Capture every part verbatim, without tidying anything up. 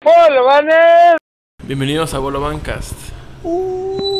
¡Bolovanes! Bienvenidos a Bolovancast. Uh.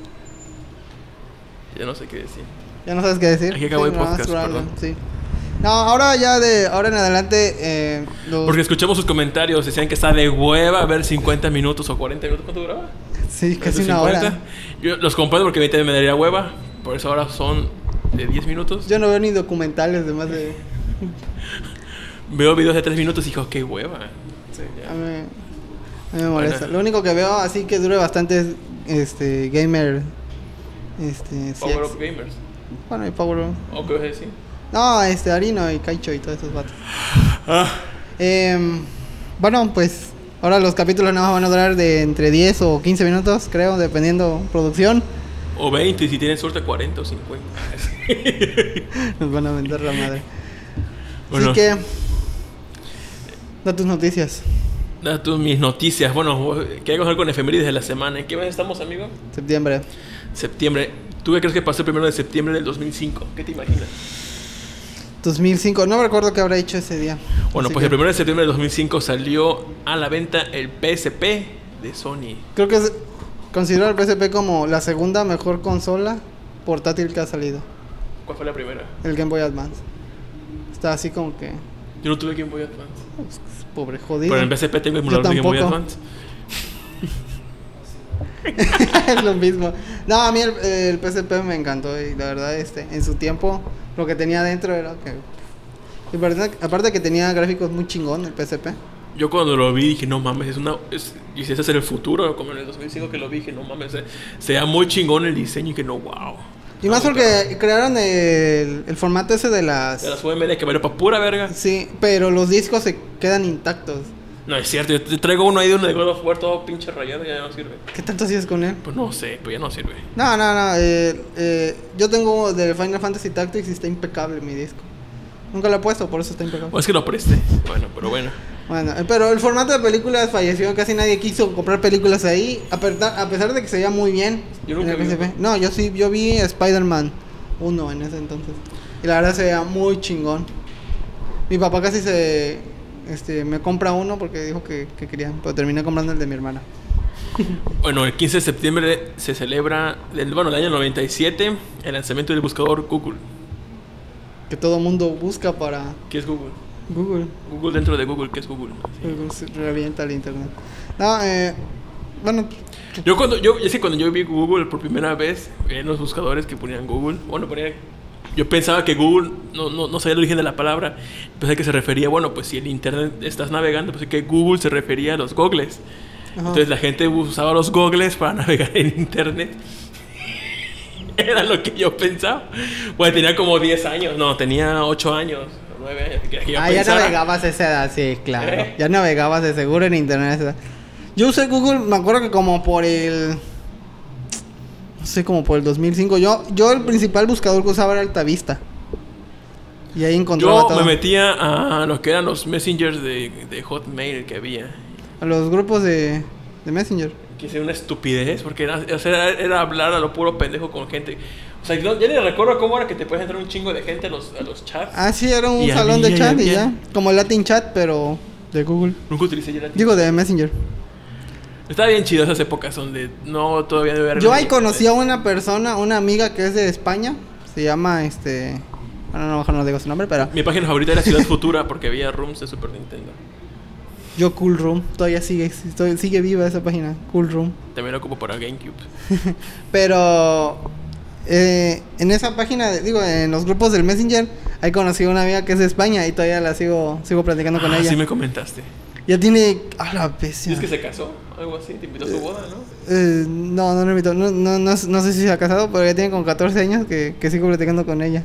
Ya no sé qué decir. Ya no sabes qué decir. Aquí acabó sí, el podcast, perdón. Sí. No, ahora ya de ahora en adelante eh, los... Porque escuchamos sus comentarios, decían que está de hueva ver cincuenta minutos o cuarenta minutos. ¿Cuánto duraba? Sí, casi una cincuenta. hora. Yo los comprendo porque a mí también me daría hueva. Por eso ahora son de diez minutos. Yo no veo ni documentales de más de... Veo videos de tres minutos y digo, qué hueva. Sí, A mí, a mí me molesta. Bueno. Lo único que veo así que dure bastante es este gamer. Este, Power C X. Up Gamers. Bueno, y Power Up. ¿O qué vas a decir? No, este Arino y Kaicho y todos esos vatos. Ah, Eh, bueno, pues ahora los capítulos nada más van a durar de entre diez o quince minutos, creo, dependiendo producción. o veinte, y si tienen suerte cuarenta o cincuenta. Nos van a vender la madre. Bueno. Así que da tus noticias. Da tú mis noticias. Bueno, ¿qué hay que hacer con efemérides de la semana? ¿En qué mes estamos, amigo? Septiembre. Septiembre. ¿Tú qué crees que pasó el primero de septiembre del dos mil cinco? ¿Qué te imaginas? dos mil cinco, no me recuerdo qué habrá hecho ese día. Bueno, Así pues que el primero de septiembre del dos mil cinco salió a la venta el P S P de Sony. creo que es, considero el P S P como la segunda mejor consola portátil que ha salido. ¿Cuál fue la primera? El Game Boy Advance. Está así como que Yo no tuve Game Boy Advance. pues, pobre, jodido. Pero en el P S P tengo emulador de Game Boy tampoco. Advance. Es lo mismo. No, a mí el, el P S P me encantó y la verdad, este, en su tiempo lo que tenía dentro era que... Y aparte, aparte que tenía gráficos muy chingón el P S P. Yo cuando lo vi dije, no mames, es una... Es, y si ese es en el futuro, como en el dos mil cinco que lo vi, dije, no mames, se, se ve muy chingón el diseño y que no, wow. Y más porque crearon el, el formato ese de las... De las U M D que valió para pura verga. Sí, pero los discos se quedan intactos. No, es cierto, yo te traigo uno ahí de uno de God of War todo pinche rayado y ya no sirve. ¿Qué tanto hacías con él? Pues no sé, pues ya no sirve. No, no, no. Eh, eh, yo tengo del Final Fantasy Tactics y está impecable mi disco. Nunca lo he puesto, por eso está impecable. O es que lo presté. Bueno, pero bueno. Bueno, eh, pero el formato de películas falleció. Casi nadie quiso comprar películas ahí. A, perta- a pesar de que se veía muy bien. Yo nunca en el vi P S P. No, yo sí, yo vi Spider-Man uno en ese entonces. Y la verdad se veía muy chingón. Mi papá casi se... Este, me compra uno porque dijo que, que quería. Pero terminé comprando el de mi hermana. Bueno, el quince de septiembre se celebra, del, bueno, el año noventa y siete, el lanzamiento del buscador Google. Que todo mundo busca para ¿Qué es Google? Google. Google dentro de Google, ¿qué es Google? Google se revienta el internet. No, eh... Bueno... Yo cuando, yo, es que cuando yo vi Google por primera vez, en los buscadores que ponían Google, bueno, ponía, yo pensaba que Google, no, no, no sabía el origen de la palabra, pensé que se refería, bueno, pues si el internet estás navegando, pues que Google se refería a los gogles. Ajá. Entonces la gente usaba los gogles para navegar en internet. Era lo que yo pensaba. Bueno, tenía como diez años, no, tenía ocho años, nueve años. Que yo Ah, ya pensaba. navegabas a esa edad, sí, claro. ¿Eh? Ya navegabas de seguro en internet a esa edad. Yo usé Google, me acuerdo que como por el... No sé, como por el dos mil cinco. Yo, yo el principal buscador que usaba era Altavista. Y ahí encontraba Yo todo. me metía a lo que eran los messengers de, de Hotmail que había. A los grupos de, de Messenger. Que era una estupidez, porque era, o sea, era, era hablar a lo puro pendejo con gente. O sea, yo ya ni recuerdo cómo era que te puedes entrar un chingo de gente a los, a los chats. Ah, sí, era un Y salón había, de y chat y había. ya. Como el Latin Chat, pero de Google. Nunca utilicé ya la Digo, de Messenger. Estaba bien chido esas épocas donde no todavía no había... Yo ahí conocí a una persona, una amiga que es de España. Se llama, este... Bueno, no, mejor no digo su nombre, pero... Mi página favorita era Ciudad Futura porque había rooms de Super Nintendo. Yo Cool Room. Todavía sigue, estoy- sigue viva esa página. Cool Room. También lo ocupo para GameCube. Pero... eh, en esa página, de- digo, en los grupos del Messenger, ahí conocí a una amiga que es de España y todavía la sigo sigo platicando con Ah, ella. sí me comentaste. Ya tiene... A la ¿Y bestia. es que se casó? Algo así, te invitó a su boda, ¿no? Eh, no, no lo invito. No, no, no, no sé si se ha casado, pero ya tiene como catorce años que, que sigo platicando con ella.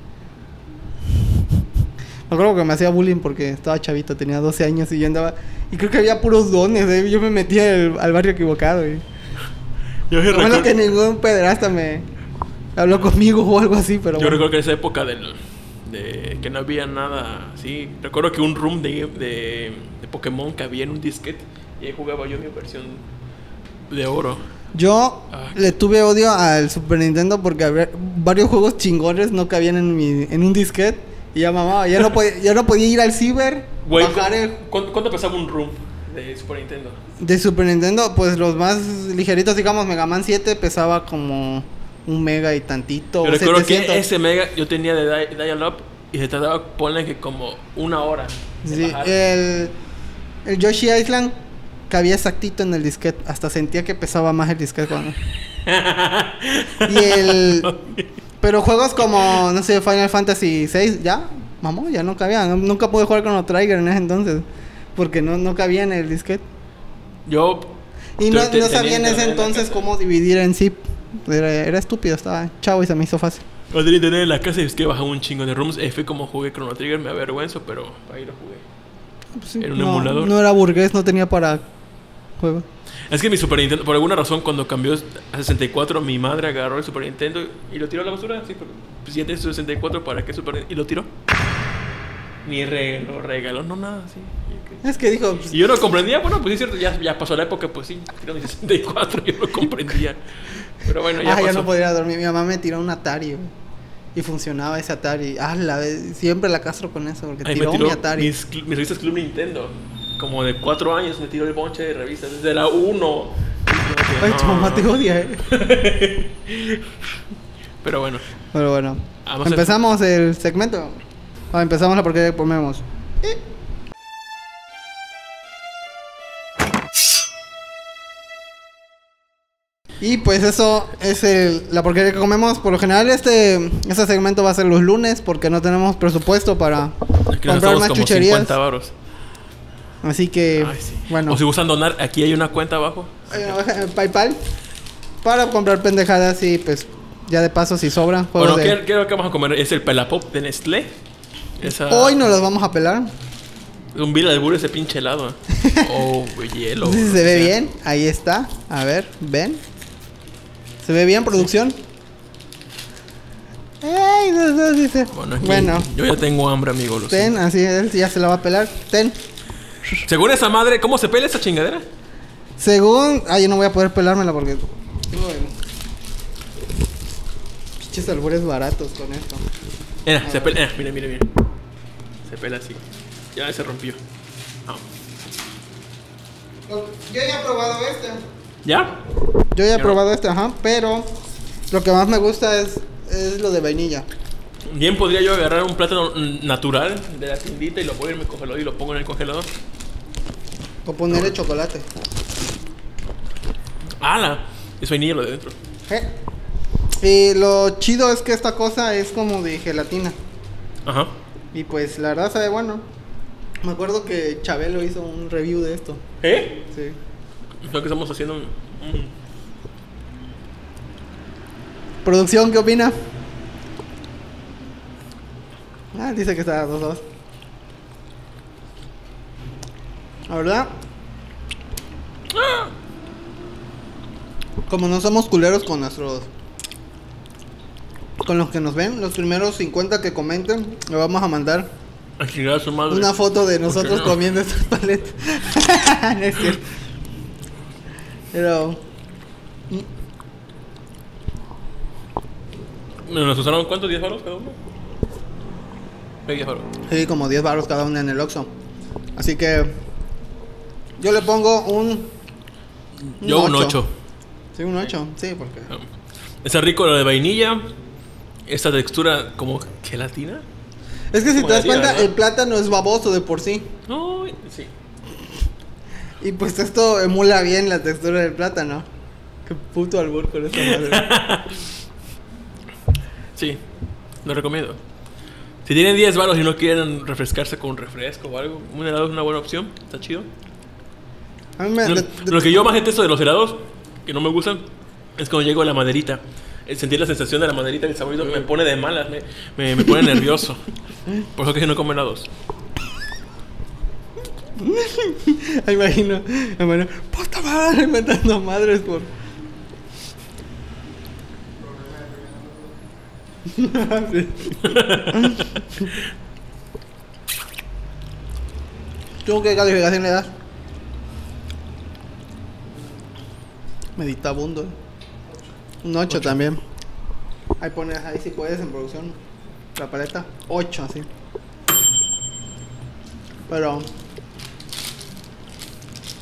Me acuerdo que me hacía bullying porque estaba chavito, tenía doce años y yo andaba... Y creo que había puros dones, ¿eh? Yo me metía al, al barrio equivocado. Y... Yo Lo bueno recuerdo, que ningún pederasta me habló conmigo o algo así, pero yo bueno. recuerdo que en esa época del, de que no había nada así. Recuerdo que un room de, de, de Pokémon que había en un disquete y ahí jugaba yo mi versión de oro. Yo Ah. le tuve odio al Super Nintendo porque había varios juegos chingones no cabían en mi en un disquete y ya mamá, ya no podía, ya no podía ir al ciber, Güey, bajar el... ¿cuánto, ¿cuánto pesaba un room? de Super Nintendo. De Super Nintendo, pues los más ligeritos, digamos, Mega Man siete pesaba como un mega y tantito. Yo recuerdo setecientos. que ese mega yo tenía de di- dial-up y se tardaba, ponle que como una hora. de Sí, bajar. el, el Yoshi Island cabía exactito en el disquete. Hasta sentía que pesaba más el disquete cuando... Y el... Pero juegos como, no sé, Final Fantasy seis, ya, mamá, ya no cabía. No- nunca pude jugar con los Trigger en ese entonces. Porque no, no cabía en el disquete. Yo. Y yo no, te- no tenía sabía en ese internet la entonces casa. cómo dividir en zip. Era, era estúpido, estaba chavo y se me hizo fácil. Yo tenía internet en la casa y es que bajaba un chingo de rooms. Eh, fue como jugué Chrono Trigger, me avergüenzo, pero ahí lo jugué. Pues sí, Era un no, emulador. No era burgués, no tenía para juego. Es que mi Super Nintendo, por alguna razón, cuando cambió a sesenta y cuatro, mi madre agarró el Super Nintendo y lo tiró a la basura. Sí, pero pues ya tienes sesenta y cuatro, ¿para qué Super Nintendo? Y lo tiró. Ni re- lo regaló, no nada, sí. Y, ok. Es que dijo, pues, Y yo no comprendía, bueno, pues es cierto, ya, ya pasó la época, pues sí, tiró mi sesenta y cuatro, yo no comprendía. Pero bueno, ya ah, pasó. ya no podría dormir. Mi mamá me tiró un Atari, güey, y funcionaba ese Atari. Ah, la vez, siempre la castro con eso, porque Ahí tiró, me tiró mi Atari. mis, cl- mis revistas Club Nintendo. Como de cuatro años me tiró el bonche de revistas, desde la uno. Ay, tu mamá te odia, eh. Pero bueno, Pero bueno, Vamos a- empezamos el segmento. Ah, empezamos la porquería que comemos. Y pues eso es el, la porquería que comemos. Por lo general este, este segmento va a ser los lunes porque no tenemos presupuesto para es que nos comprar gastamos más como chucherías. cincuenta varos. Así que, Ay, sí. bueno, O si gustan donar, aquí hay una cuenta abajo. hay una baja en PayPal para comprar pendejadas y pues ya de paso si sobran juegos Bueno, de... ¿qué, ¿qué es lo que vamos a comer? Es el Pelapop de Nestlé. Esa, Hoy nos los vamos a pelar. Un vil albur ese pinche helado. Oh, hielo. No sé si lo se que ve sea. bien. Ahí está. A ver, ven. ¿Se ve bien, producción? Ay, no, no, dice. Bueno, aquí Bueno, yo ya tengo hambre, amigo. Lo ten, siento. así él ya se la va a pelar. Ten. Según esa madre, ¿cómo se pela esa chingadera? Según. Ay, yo no voy a poder pelármela porque. Tengo el- Pinches albures baratos con esto. Mira, A se ver. pela. eh, mira, mira, mira. Se pela así. Ya se rompió. Ah. Yo ya he probado este. ¿Ya? Yo ya he Yo probado este, ajá. Pero lo que más me gusta es, es lo de vainilla. Bien podría yo agarrar un plátano mm, natural de la tiendita y lo pongo en mi congelador y lo pongo en el congelador. O ponerle chocolate. ¡Hala! Es vainilla lo de dentro. ¿Eh? Y lo chido es que esta cosa es como de gelatina. Ajá. Y pues la verdad sabe bueno. Me acuerdo que Chabelo hizo un review de esto. ¿Eh? Sí. Creo que estamos haciendo un... un- Producción, ¿qué opina? Ah, dice que está a dos dos. La verdad. Como no somos culeros con nuestros... Con los que nos ven, los primeros cincuenta que comenten, le vamos a mandar A chingar a su madre. una foto de nosotros no? comiendo estas paletas. No es cierto. Pero... ¿Nos usaron cuántos? ¿diez baros cada uno? Sí, diez baros. Sí, como diez baros cada una en el Oxxo. Así que... Yo le pongo un... Yo un ocho. Sí, un ocho. Sí, porque... Está rico lo de vainilla. Esta textura como gelatina. Es que si Como te das de harina, cuenta, ¿verdad? el plátano es baboso de por sí. No, sí. Y pues esto emula bien la textura del plátano. Qué puto albur con esta madre. Sí, lo recomiendo. Si tienen diez baros y no quieren refrescarse con un refresco o algo, un helado es una buena opción. Está chido. A mí me... Lo, de- de- lo que yo más detesto de los helados, que no me gustan, es cuando llego a la maderita. El sentir la sensación de la maderita, el saborito, me pone de malas, me, me, me pone nervioso. Por eso que yo no como helados. Me imagino, me imagino, puta madre, inventando madres por... Sí. ¿Tú qué calificación le das? Meditabundo. ¿eh? Un ocho también. Ahí pones, ahí si puedes en producción. La paleta. ocho así. Pero...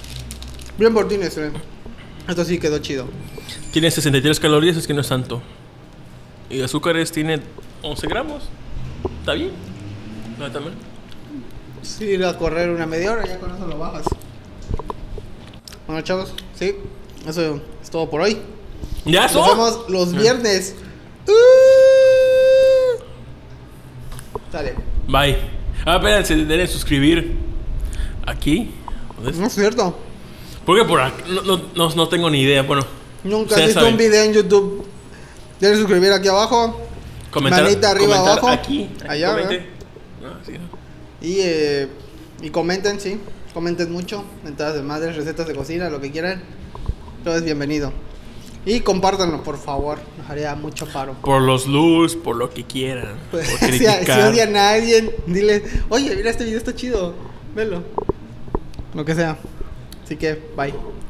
Bien por ti, Nestlé. Esto sí quedó chido. Tiene sesenta y tres calorías, es que no es tanto. Y azúcares tiene once gramos. ¿Está bien? No, está mal. Sí, ir a correr una media hora, ya con eso lo bajas. Bueno, chavos, sí, eso es todo por hoy. ¿Ya Nos son? vemos los viernes. Uh. Dale. Bye. Ah, espérense, deben suscribir. Aquí. ¿Dónde No es? es cierto. ¿Por qué por aquí? No, no, no, no tengo ni idea. Bueno, Nunca has ustedes visto saben. un video en YouTube. Deben suscribir aquí abajo. Comentar, Manita arriba, comentar abajo. Aquí, aquí Allá, comente. ¿verdad? No, sí, no. Y, eh, y comenten, sí. Comenten mucho. Mentadas de madres, recetas de cocina, lo que quieran. Todo es bienvenido. Y compártanlo, por favor. Nos haría mucho paro. Por los luz, por lo que quieran. Pues, Por si, si criticar. odian a alguien, dile, oye, mira este video, está chido. Velo. Lo que sea. Así que, bye.